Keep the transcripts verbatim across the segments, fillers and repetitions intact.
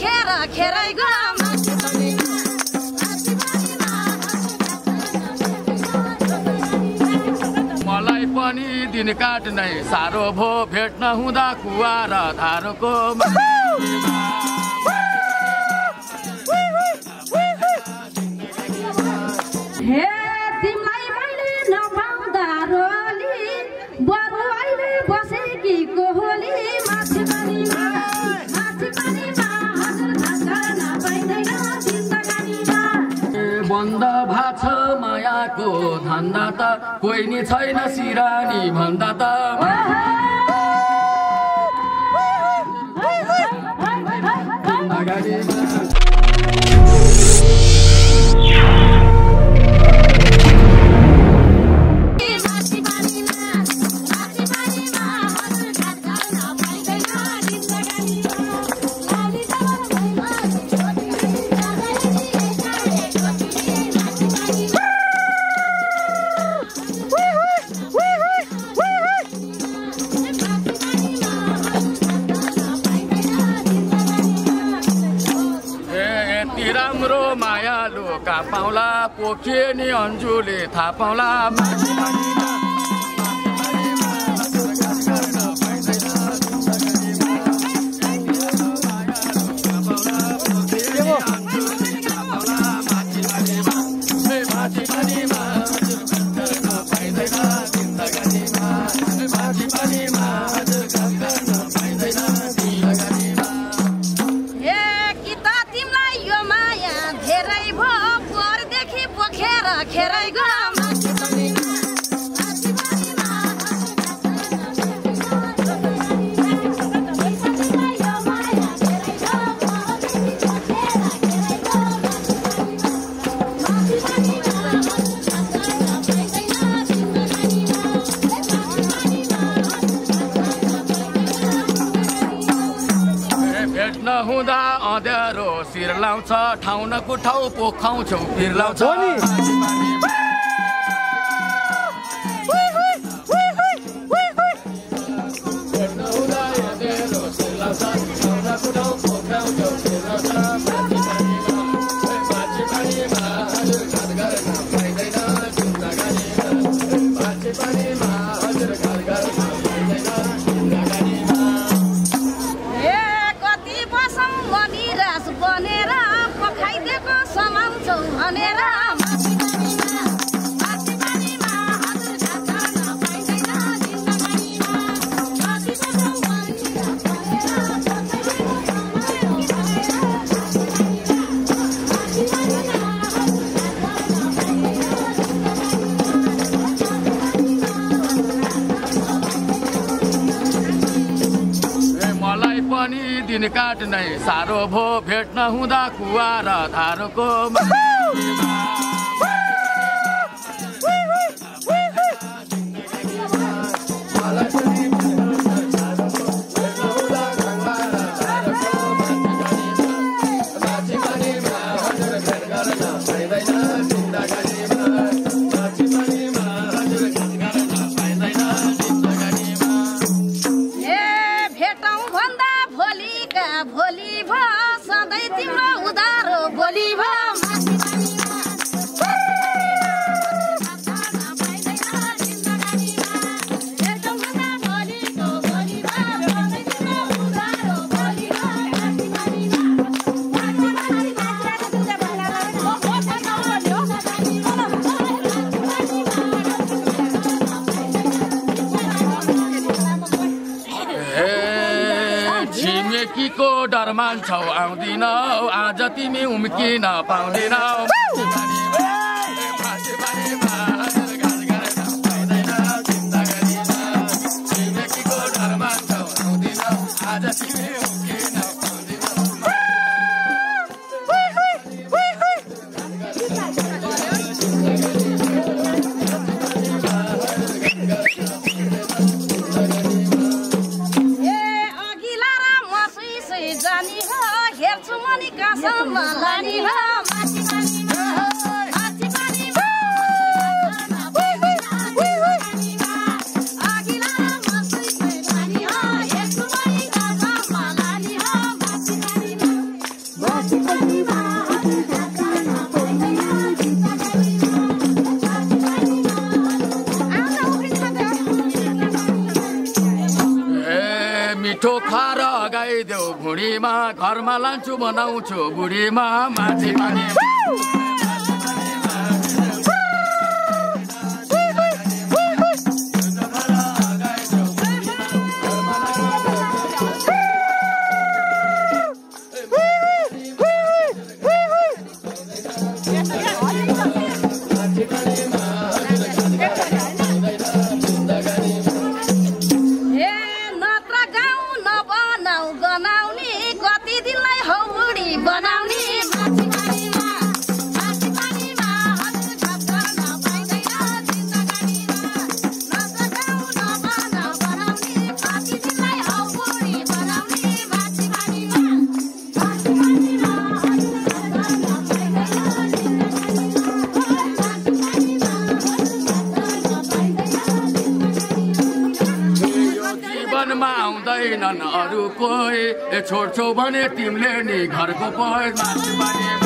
पोखेर खेरै go मलाई पनि दिन काट्नै साह्रो भो भेट्न हुँदा कुवा र धारोको हे तिमीलाई मैले नपाउँदा रोली बरु अहिले बसेकी कोहली माथि पानीमा माथि पानीमा हजुर घाँस नपाइँदैन जिन्दगानीमा बन्द भाछ मायाको धन्दा त कोही नि छैन सिरानी भन्दा त राम्रो मायालु का पाउला पोखे नि अन्जुले थाहा पाउला खेरै गो भेट्न हुँदा अँध्यारो शिर लाउँछ ठाउँ नको ठाउँ पोखाउँछौ फिर लाउँछ बनेर पखाइदिएको समाउँछौ भनेर पनि दिन काट्नै साह्रो भो भेट्न हुँदा कुवा र धारोको भोलि भो सधैँ तिम्रो उधारो भोलि भो छिमेकीको डर मान्छौ आउँदिनौ आज तिमी उम्किन पाउँदिनौ छिमेकीको डर मान्छौ आउँदिनौ आज तिमी उम्किन जानी हो हेर्छु मनी कसम लानी हो माथि पानीमा माथि पानीमा अघिला मसुई जानी हो हेर्छु मनी कसम लानी हो माथि पानीमा मिठो खाएर गाइदेऊ भुँडीमा घरमा लान्छु बनाउँछु बुढीमा माथि पानी आउँदैनन् अरू कोही छोड्छौ भने तिमीले नि घरको पै माथि पानीमा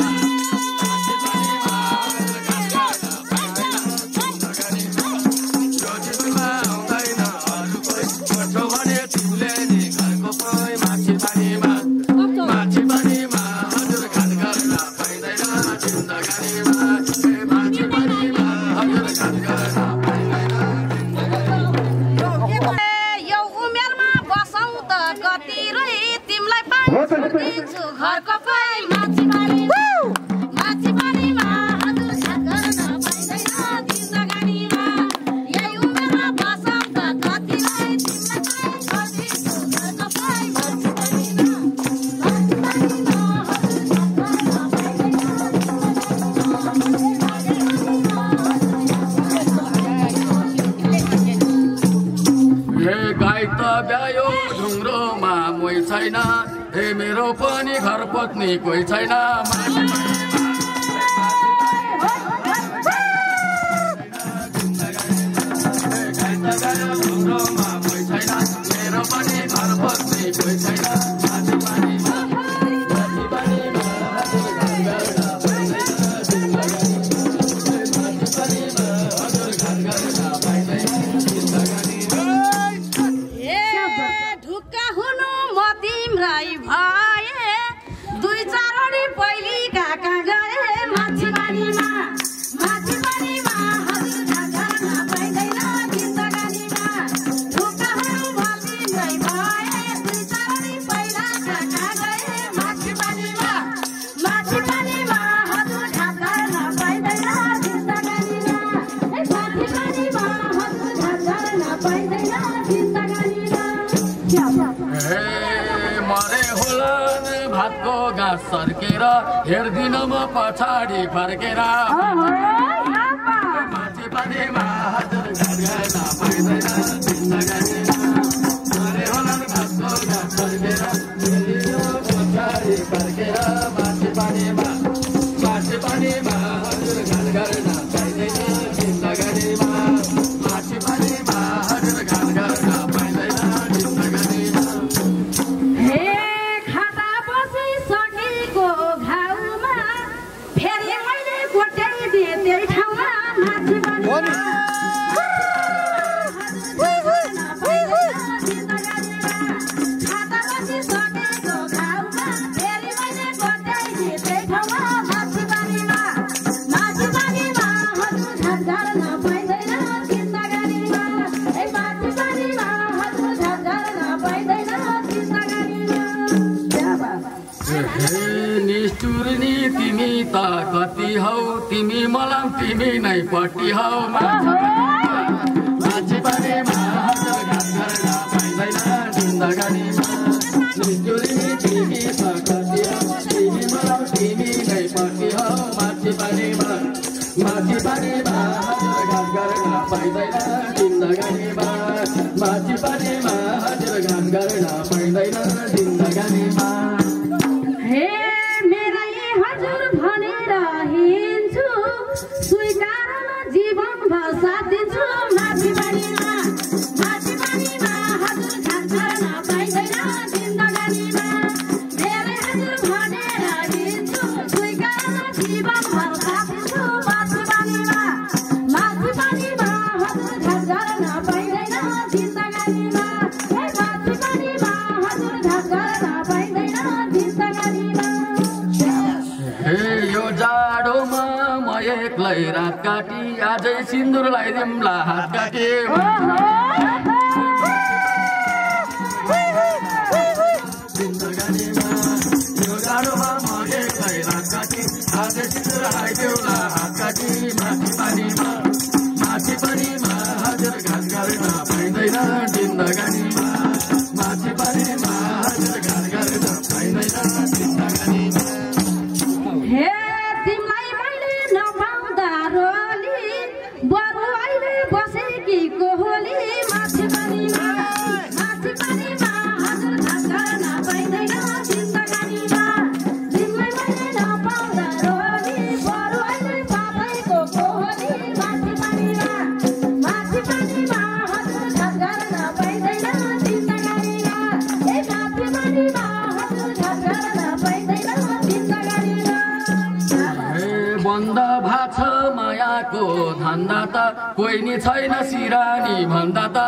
आउँदैन अरू कोही छोड्छौ भने तिमीले नि घरको पै माथि पानीमा माथि पानीमा हजुर घाट गर्न पाइँदैन जिन्दगानीमा माथि पानीमा हजुर घाट गर्न घरको पै माथि पानीमा माथि पानीमा हजुर घाट गर्न पाइँदैन जिन्दगानीमा यही उमेरमा बसौँ त कतिलाई तिमीलाई गरिदिन्छु घरको पै माथि पानीमा माथि पानीमा हजुर घाट गर्न पाइँदैन हे गाई त ब्यायो ढुङ्ग्रोमा मोही छैन हे मेरो पनि घर पत्नी कोही छैन ढुङ्ग्रोमा मोही छैन मेरो पनि घर पत्नी कोही छैन माथि पानीमा माथि पानीमा हजुर घाट गर्न पाइँदैन जिन्दगानी माथि पानीमा हजुर घाट गर्न पाइँदैन जिन्दगानीमा ढुक्का हुनु म तिम्रै भए दुई चारवटी पहिली काका गए माथि पानीमा माथि पानीमा हजुर घाट गर्न पाइँदैन जिन्दगानीमा ढुक्का हुनु म तिम्रै भए दुई चारवटी पहिला काका गए माथि पानीमा माथि पानीमा हजुर घाट गर्न पाइँदैन जिन्दगानीमा माथि पानीमा हजुर घाट गर्न पाइँदैन जिन्दगानीमा मरे होलान् भातको गाँस सर्केर हेर्दिन म पछाडि फर्केर माथि पानीमा हजुर घाट गर्न पाइँदैन जिन्दगानीमा मरे होलान् भातको गाँस सर्केर हेर्दिन म पछाडि फर्केर माथि पानीमा माथि पानीमा हजुर घाट गर्न पाइँदैन जिन्दगानीमा माथि पानीमा हजुर घाट गर्न पाइँदैन जिन्दगानीमा निष्ठुरनी तिमी त कति हौ तिमी मलाई तिमी नै पट्टी हौ माथि पानीमा हजुर घाट गर्न पाइँदैन जिन्दगानीमा निष्ठुरनी तिमी त कति हौ तिमी मलाई तिमी नै पट्टी हौ माथि पानीमा माथि पानीमा हजुर घाट गर्न पाइँदैन जिन्दगानीमा माथि पानीमा हजुर घाट गर्न पाइँदैन जिन्दगानीमा जीवन भर साथ दिन्छु माथि पानीमा माथि पानीमा हजुर घाट गर्न पाइँदैन जिन्दगानीमा धेरै हजुर भनेर हिँड्छु स्वीकार्न जीवन भर साथ दिन्छु माथि पानीमा माथि पानीमा हजुर घाट गर्न पाइँदैन जिन्दगानीमा माथि पानीमा आजै सिन्दुर लगाइदिउँला हात काटे जिन्दगानीमा यो गाडोमा म एक्लै रात काटी आजै सिन्दुर लगाइदेऊला हात काटी माथि पानीमा माथि पानीमा हजुर घाट गर्न पाइँदैन जिन्दगानीमा माथि पानीमा हजुर घाट गर्न पाइँदैन जिन्दगानीमा हे तिमीलाई मैले नपाउँदा रोली बरु अहिले बसेकी कोहली माथि पानीमा माथि पानीमा हजुर घाट गर्न पाइँदैन जिन्दगानीमा तिमीलाई मैले नपाउँदा रोली बरु अहिले पातैको कोहली माथि पानीमा माथि पानीमा हजुर घाट गर्न पाइँदैन जिन्दगानीमा ए माथि पानीमा हजुर घाट गर्न पाइँदैन जिन्दगानीमा बन्द भाछ मायाको धन्दा त कोही नि छैन सिरानी भन्दा त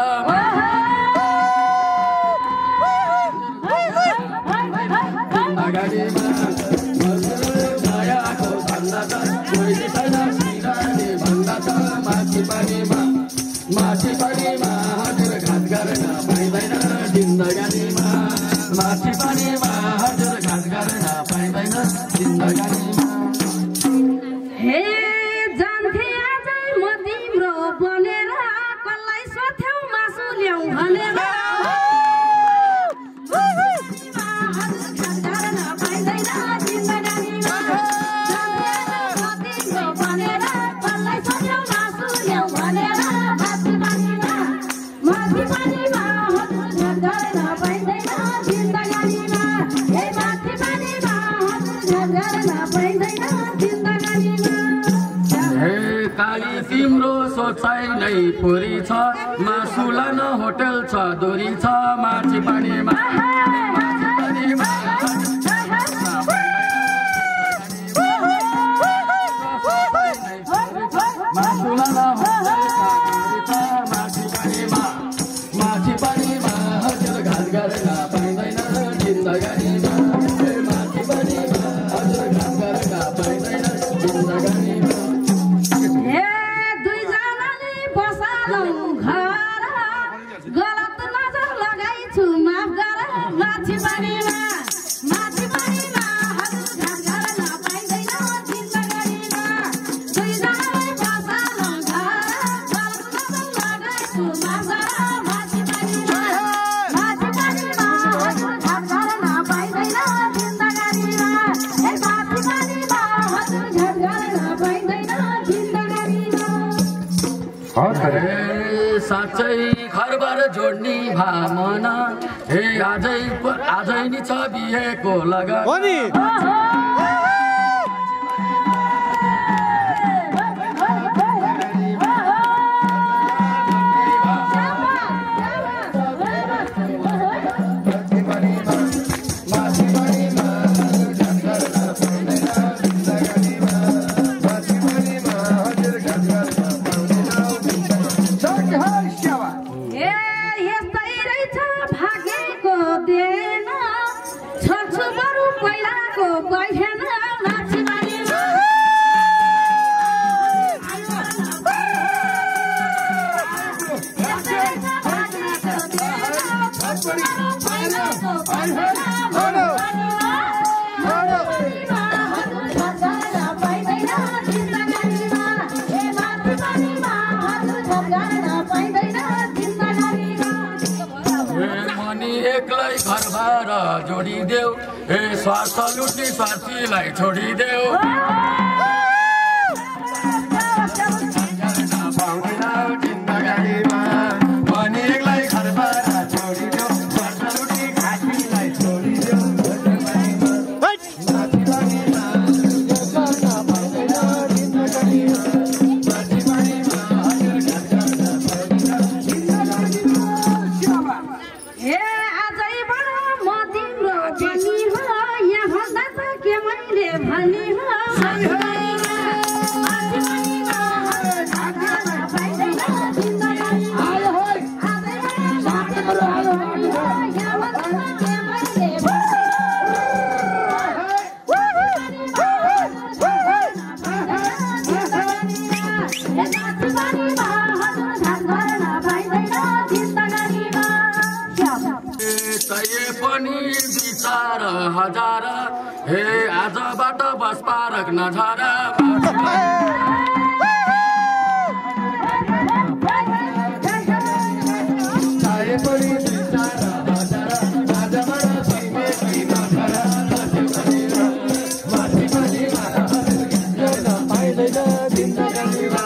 अगाडिमा मायाको धन्दा त कोही नि छैन सिरानी भन्दा त माथि पानीमा माथि पानीमा हजुर घाट गर्न पाइँदैन जिन्दगानीमा माथि पानीमा हजुर घाट गर्न पाइँदैन जिन्दगानीमा हे जान्थे आजै म तिम्रो बनेर कसलाई सोध्यौ मासु ल्याउ भनेर हजुर घाट गर्न पाइँदैन जिन्दगानीमा जान्थे आजै म तिम्रो बनेर कसलाई सोध्यौ मासु ल्याउ भनेर माथि पानीमा माथि पानीमा हजुर घाट गर्न पाइँदैन जिन्दगानीमा हे माथि पानीमा हजुर घाट गर्न पाइँदैन जिन्दगानीमा हे काली तिम्रो सोचाइ नै फोरी छ मासु लान होटल छ दोरी छ माथि पानीमा माथि पानीमा मासु लान होटल छ दोरी छ माथि पानीमा माथि पानीमा हजुर घाट गर्न पाइँदैन जिन्दगानीमा माथि पानीमा हजुर घाट गर्न पाइँदैन जिन्दगानीमा हे दुईजनाले बसालौ घर गलत नजर लगाइछु माफ गर माथि पानीमा माथि पानीमा हजुर घाट गर्न पाइँदैन जिन्दगानीमा दुईजनाले बसालौ घर गलत नजर लगाइछु माफ गर माथि पानीमा माथि पानीमा हजुर घाट गर्न पाइँदैन जिन्दगानीमा हे माथि पानीमा हजुर घाट गर्न पाइँदैन जिन्दगानीमा हे साँच्चै घरबार जोड्ने भावना हे आजै आजै नि छ बिहेको लगन ए यस्तै रहेछ भाग्यको देन छोड्छु बरु पहिलाको पहिलेन माथि पानीमा यस्तै रहेछ भाग्यको देन छोड्छु बरु पहिलाको पहिलेन एक्लै घरबार जोडिदेऊ हे स्वार्थ लुट्ने स्वार्थीलाई छोडिदेऊ जिन्दगानीमा मनी एक्लै घरबार जोडिदेऊ स्वार्थ लुट्ने खासीलाई छोडिदेऊ ए आजैबाट म तिम्रो बनी हो यहाँ भन्दा त के मैले भनी हो सय पनि विचार हजार हे आजबाट बस पारक नझरा सय पनि विचार हजार आजबाट तिमी नझरा माथि पनि पाइदैन जिन्दगीमा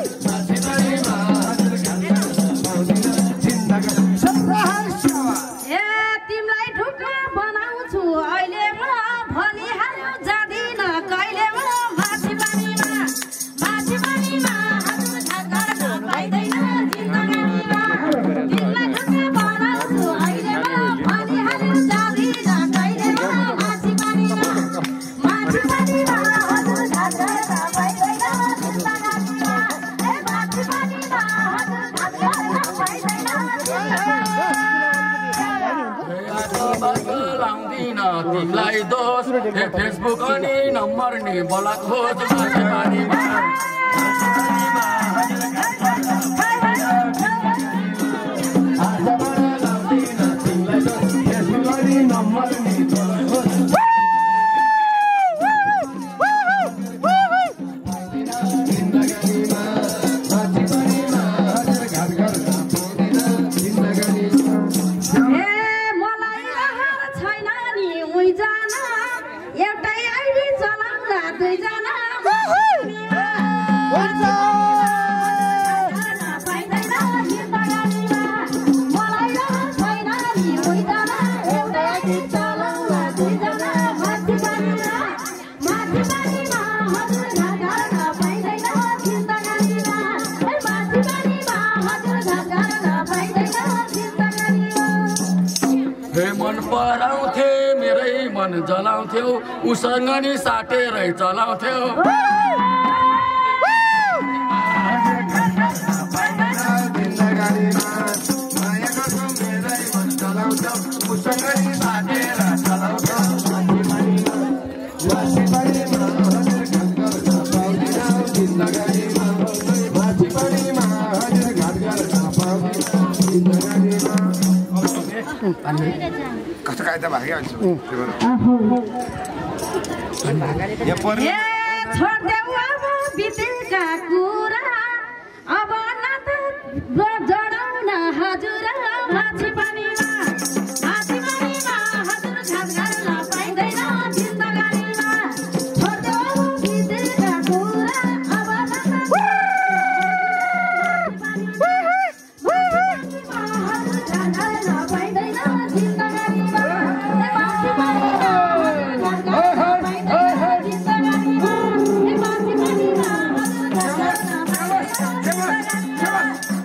तिमीलाई दोष हे फेसबुक अनि नम्बर नि ब्लक होस् माथि पानीमा आजबाट लाउँदिन तिमीलाई दोष फेसबुक अनि नम्बर नि ब्लक होस् जिन्दगीमा माथि पानीमा घर घर जिन्दगी एउटै आइडी चलाउँदा दुईजना मन पराउँथे मेरै मन जलाउँथ्यौ उसँग नि साटेरै चलाउँथ्यौ जिन्दगीमा माया गर्छौ मेरै मन जलाउँथ्यौ उसँग नि साटेर चलाउँथ्यौ माथि पानीमा हजुर घाट गर्न पाउँदिनौ जिन्दगीमा माथि पानीमा हजुर घाट गर्न पाउँदिनौ जिन्दगीमा कस्तो कायदा भाग्यो ए छोड्देऊ अब बितेका कुरा अब न त जडाउन हजुर माथि पानीमा माथि पानीमा हजुर घाट गर्न पाइँदैन जिन्दगीमा छोड्देऊ बितेका कुरा अब न त Come on.